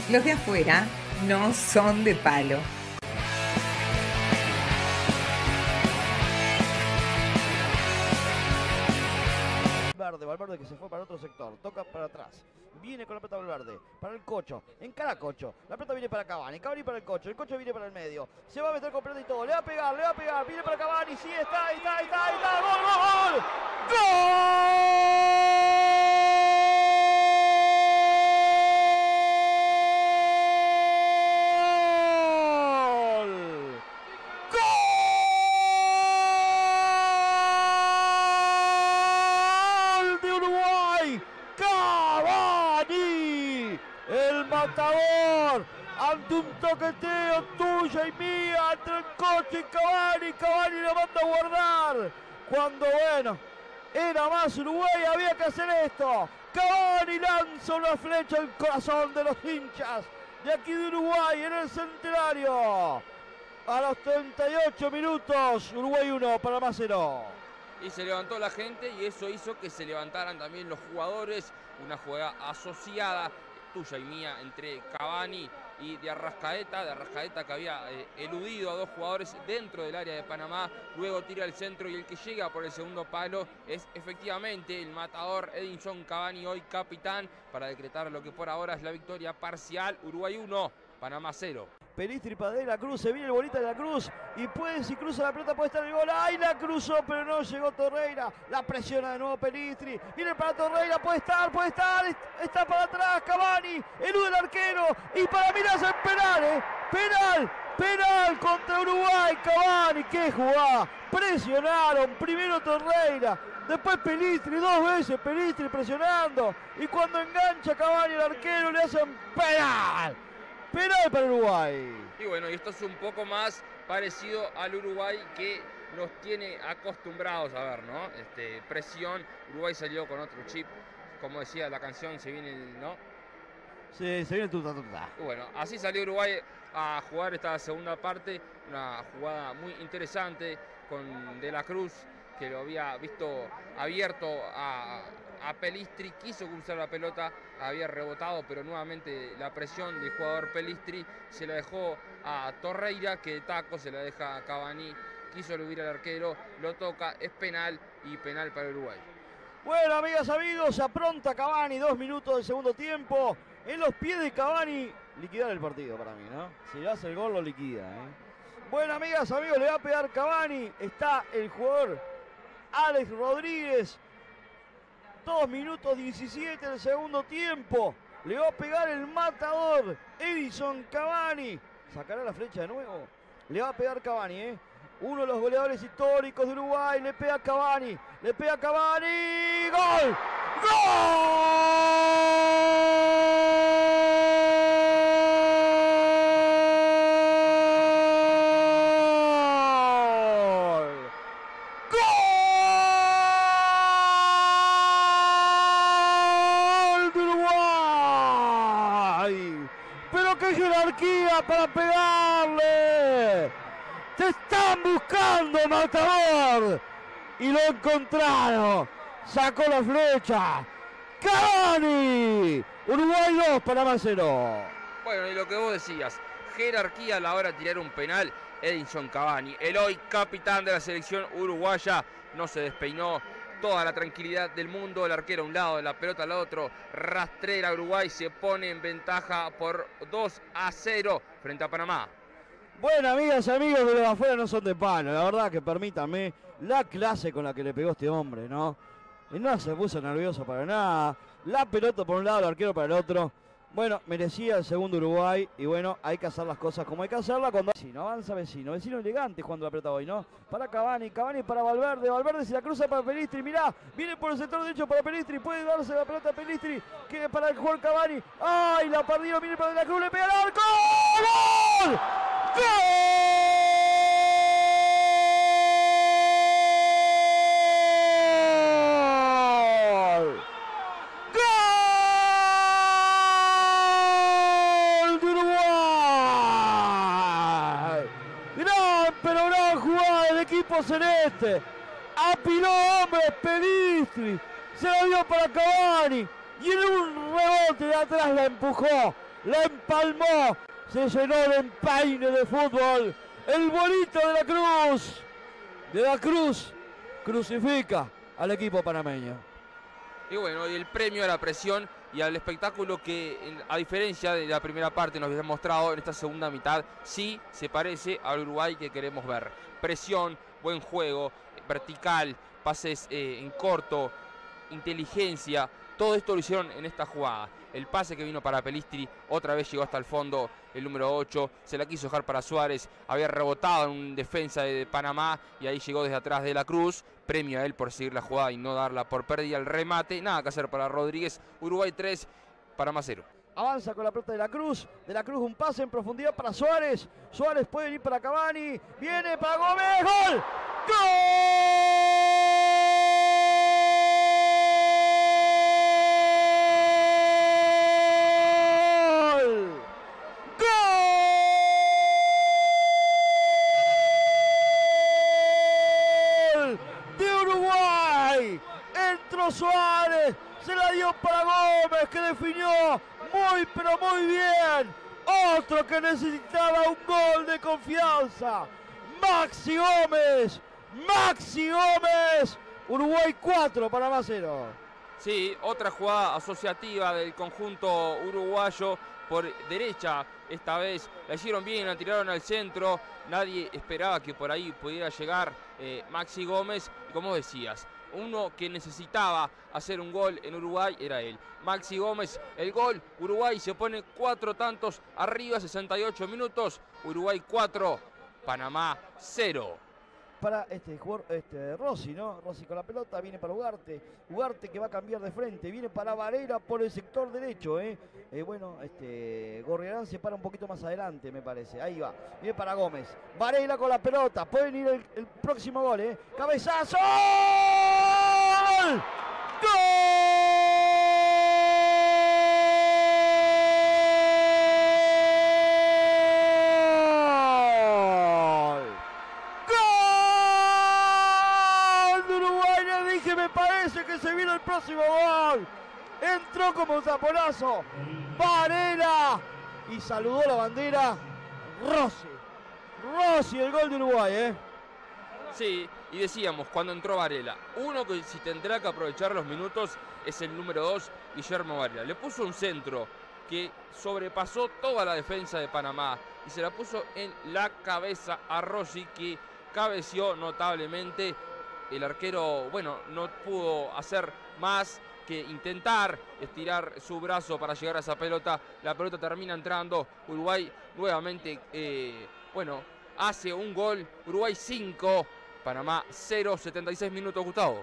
Los de afuera no son de palo. Valverde que se fue para otro sector, toca para atrás, viene con la pelota Valverde, para el Cocho, encara a Cocho, la pelota viene para Cavani, Cavani para el Cocho viene para el medio, se va a meter con pelota y todo, le va a pegar, viene para Cavani, sí, está, gol, gol, matador, ante un toqueteo tuya y mía entre el Coche y Cavani, Cavani lo manda a guardar, cuando bueno, era más Uruguay, había que hacer esto, Cavani lanza una flecha al corazón de los hinchas de aquí de Uruguay en el Centenario, a los 38 minutos, Uruguay 1, Panamá 0. Y se levantó la gente y eso hizo que se levantaran también los jugadores, una jugada asociada tuya y mía entre Cavani y de Arrascaeta que había eludido a dos jugadores dentro del área de Panamá, luego tira al centro y el que llega por el segundo palo es efectivamente el matador Edinson Cavani, hoy capitán, para decretar lo que por ahora es la victoria parcial, Uruguay 1, Panamá 0. Pelistri para De la Cruz, se viene el bolita de la Cruz y puede, si cruza la pelota puede estar el gol. ¡Ay, la cruzó, pero no llegó Torreira! La presiona de nuevo Pelistri, viene para Torreira, puede estar, está para atrás Cavani, elude el arquero y para mí hace penal, penal contra Uruguay, Cavani, qué jugada, presionaron, primero Torreira, después Pelistri, dos veces Pelistri presionando y cuando engancha Cavani el arquero le hacen penal para Uruguay. Y bueno, y esto es un poco más parecido al Uruguay que nos tiene acostumbrados a ver, ¿no? Presión, Uruguay salió con otro chip, como decía la canción, se viene el, ¿no? Sí, se viene el tuta. Bueno, así salió Uruguay a jugar esta segunda parte, una jugada muy interesante con De la Cruz, que lo había visto abierto a Pelistri, quiso cruzar la pelota, había rebotado, pero nuevamente la presión del jugador Pelistri se la dejó a Torreira, que de taco se la deja a Cavani, quiso eludir al arquero, lo toca, es penal y penal para Uruguay. Bueno, amigas, amigos, se apronta Cavani, 2 minutos del segundo tiempo, en los pies de Cavani, liquidar el partido para mí, ¿no? Si le hace el gol lo liquida, Bueno, amigas, amigos, le va a pegar Cavani, está el jugador Alex Rodríguez, 2 minutos 17 del segundo tiempo. Le va a pegar el matador Edinson Cavani. ¿Sacará la flecha de nuevo? Le va a pegar Cavani, Uno de los goleadores históricos de Uruguay. Le pega Cavani. ¡Gol! Para pegarle, te están buscando, matador, y lo encontraron, sacó la flecha, Cavani, Uruguay 2, Panamá 0. Bueno, y lo que vos decías, jerarquía a la hora de tirar un penal, Edinson Cavani, el hoy capitán de la selección uruguaya, no se despeinó, toda la tranquilidad del mundo, el arquero a un lado, la pelota al otro, rastrera Uruguay, se pone en ventaja por 2-0 frente a Panamá. Bueno, amigas y amigos de los de afuera no son de palo, la verdad que permítame, la clase con la que le pegó este hombre, ¿no? Y no se puso nervioso para nada, la pelota por un lado, el arquero para el otro. Bueno, merecía el segundo Uruguay y bueno, hay que hacer las cosas como hay que hacerlas cuando avanza Vecino elegante jugando la pelota hoy, ¿no? Para Cavani para Valverde se la cruza para Pelistri, mirá, viene por el sector derecho para Pelistri, puede darse la pelota a Pelistri, que para el jugador Cavani, ¡ay! La perdió, viene para De la Cruz, le pega al arco, ¡gol! ¡Gol! Celeste, apiló hombres Pelistri, se la dio para Cavani y en un rebote de atrás la empujó la empalmó, se llenó de empaine de fútbol. El bolito de la Cruz, crucifica al equipo panameño. Y bueno, y el premio a la presión y al espectáculo que, a diferencia de la primera parte, nos había mostrado en esta segunda mitad, sí se parece al Uruguay que queremos ver. Presión, buen juego, vertical, pases en corto, inteligencia, todo esto lo hicieron en esta jugada. El pase que vino para Pelistri, otra vez llegó hasta el fondo, el número 8, se la quiso dejar para Suárez, había rebotado en un defensa de Panamá y ahí llegó desde atrás de la Cruz. Premio a él por seguir la jugada y no darla por pérdida. El remate, nada que hacer para Rodríguez. Uruguay 3, Panamá 0. Avanza con la pelota de la Cruz un pase en profundidad para Suárez. Suárez puede ir para Cavani, viene para Gómez, ¡gol! Suárez, se la dio para Gómez, que definió muy pero muy bien. Otro que necesitaba un gol de confianza. Maxi Gómez, Uruguay 4, Panamá 0. Sí, otra jugada asociativa del conjunto uruguayo por derecha. Esta vez la hicieron bien, la tiraron al centro. Nadie esperaba que por ahí pudiera llegar Maxi Gómez. Y como decías, uno que necesitaba hacer un gol en Uruguay era él, Maxi Gómez. El gol, Uruguay se pone 4 tantos arriba, 68 minutos. Uruguay 4, Panamá 0. Para jugador Rossi, ¿no? Rossi con la pelota, viene para Ugarte. Ugarte que va a cambiar de frente, viene para Varela por el sector derecho, Gorriarán se para un poquito más adelante, me parece. Ahí va, viene para Gómez. Varela con la pelota, pueden ir el próximo gol, ¡Cabezazo! ¡Gol! Me parece que se vino el próximo gol. Entró como un zaponazo Varela y saludó la bandera Rossi, el gol de Uruguay, Sí, y decíamos, cuando entró Varela, uno que si tendrá que aprovechar los minutos es el número 2, Guillermo Varela. Le puso un centro que sobrepasó toda la defensa de Panamá y se la puso en la cabeza a Rossi, que cabeció notablemente. El arquero, bueno, no pudo hacer más que intentar estirar su brazo para llegar a esa pelota. La pelota termina entrando. Uruguay nuevamente, hace un gol. Uruguay 5, Panamá 0, 76 minutos, Gustavo.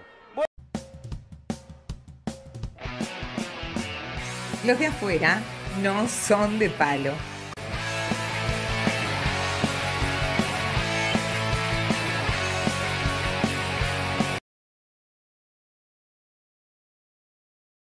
Los de afuera no son de palo.